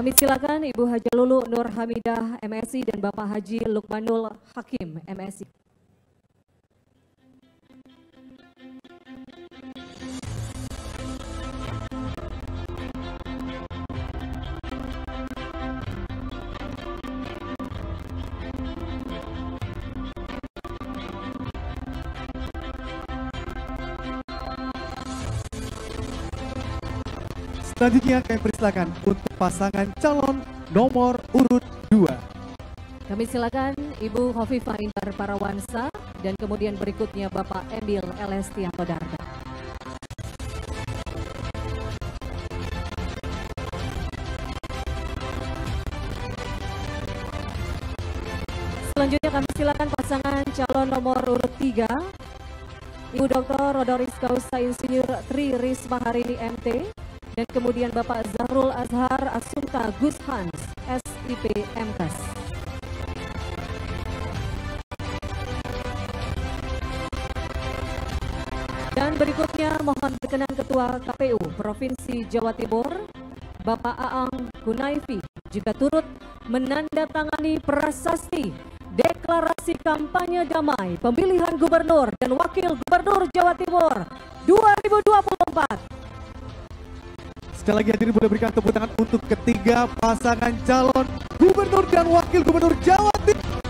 Kami silakan Ibu Haja Lulu Nur Hamidah MSI dan Bapak Haji Lukmanul Hakim MSI. Selanjutnya kami persilakan untuk pasangan calon nomor urut 2. Kami silakan Ibu Khofifah Indar Parawansa dan kemudian berikutnya Bapak Emil Elestianto Darda. Selanjutnya kami silakan pasangan calon nomor urut 3 Ibu Dr. Rodoris Kausa Insinyur Tri Risma Harini MT dan kemudian Bapak Zahrul Azhar Assunta Gus Hans SIP MKes. Dan berikutnya mohon berkenan Ketua KPU Provinsi Jawa Timur Bapak Aang Gunaifi juga turut menandatangani prasasti Deklarasi Kampanye Damai Pemilihan Gubernur dan Wakil Gubernur Jawa Timur 2024. Sekali lagi hadirin boleh berikan tepuk tangan untuk ketiga pasangan calon gubernur dan wakil gubernur Jawa Timur.